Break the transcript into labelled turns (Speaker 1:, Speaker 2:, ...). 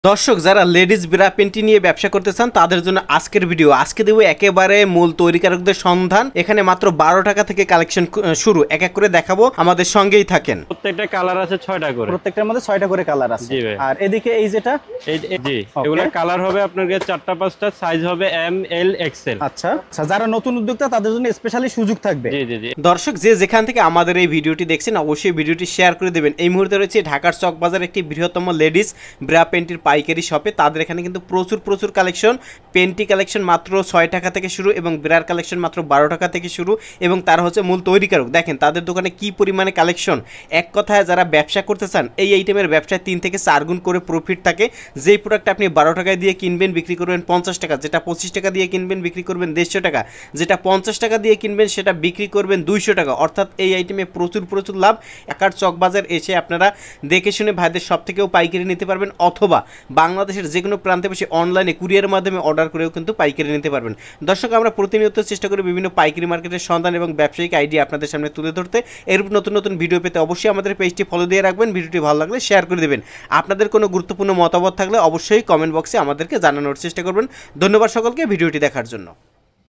Speaker 1: দর্শক যারা ladies bra panty নিয়ে ব্যবসা করতে চান তাদের জন্য আজকের ভিডিও। আজকে দেবো একেবারে মূল তৈরিকারকদের সন্ধান। এখানে মাত্র 12 টাকা থেকে কালেকশন শুরু, এক এক করে দেখাবো, আমাদের সঙ্গেই থাকেন।
Speaker 2: প্রত্যেকটা কালার আছে 6টা করে,
Speaker 3: প্রত্যেকটার মধ্যে 6টা করে কালার আছে। আর এদিকে এই যেটা
Speaker 2: জি এগুলা কালার হবে আপনার কাছে 4টা 5টা, সাইজ হবে এম এল এক্সেল।
Speaker 3: আচ্ছা, যারা নতুন উদ্যোক্তা তাদের জন্য স্পেশালি সুযোগ থাকবে।
Speaker 2: জি জি জি।
Speaker 1: দর্শক যে যেখান থেকে আমাদের এই ভিডিওটি দেখছেন অবশ্যই ভিডিওটি শেয়ার করে দেবেন। এই মুহূর্তে রয়েছে ঢাকার চকবাজার একটি বৃহত্তম লেডিস ব্রা প্যান্টির পাইকারি শপে। তাদের এখানে কিন্তু প্রচুর কালেকশন, পেন্টি কালেকশন মাত্র 6 টাকা থেকে শুরু এবং ব্রার কালেকশন মাত্র 12 টাকা থেকে শুরু, এবং তারা হচ্ছে মূল তৈরিকারক। দেখেন তাদের দোকানে কি পরিমাণে কালেকশন। এক কথায় যারা ব্যবসা করতে চান এই আইটেমের ব্যবসায় 3 থেকে 4 গুণ করে প্রফিট থাকে। যেই প্রোডাক্ট আপনি 12 টাকায় দিয়ে কিনবেন বিক্রি করবেন 50 টাকা, যেটা 25 টাকা দিয়ে কিনবেন বিক্রি করবেন 150 টাকা, যেটা 50 টাকা দিয়ে কিনবেন সেটা বিক্রি করবেন 200 টাকা। অর্থাৎ এই আইটেমে প্রচুর লাভ। একার চকবাজার এসে আপনারা দেখে শুনে ভাইদের সব থেকেও পাইকারি নিতে পারবেন, অথবা বাংলাদেশের যে কোনো প্রান্তে বসে অনলাইনে কুরিয়ারের মাধ্যমে অর্ডার করেও কিন্তু পাইকারি নিতে পারবেন। দর্শক আমরা প্রতিনিয়ত চেষ্টা করি বিভিন্ন পাইকারি মার্কেটের সন্ধান এবং ব্যবসায়িক আইডিয়া আপনাদের সামনে তুলে ধরতে। এর নতুন ভিডিও পেতে অবশ্যই আমাদের পেজটি ফলো দিয়ে রাখবেন, ভিডিওটি ভালো লাগলে শেয়ার করে দেবেন। আপনাদের কোনো গুরুত্বপূর্ণ মতামত থাকলে অবশ্যই কমেন্ট বক্সে আমাদেরকে জানানোর চেষ্টা করবেন। ধন্যবাদ সকলকে ভিডিওটি দেখার জন্য।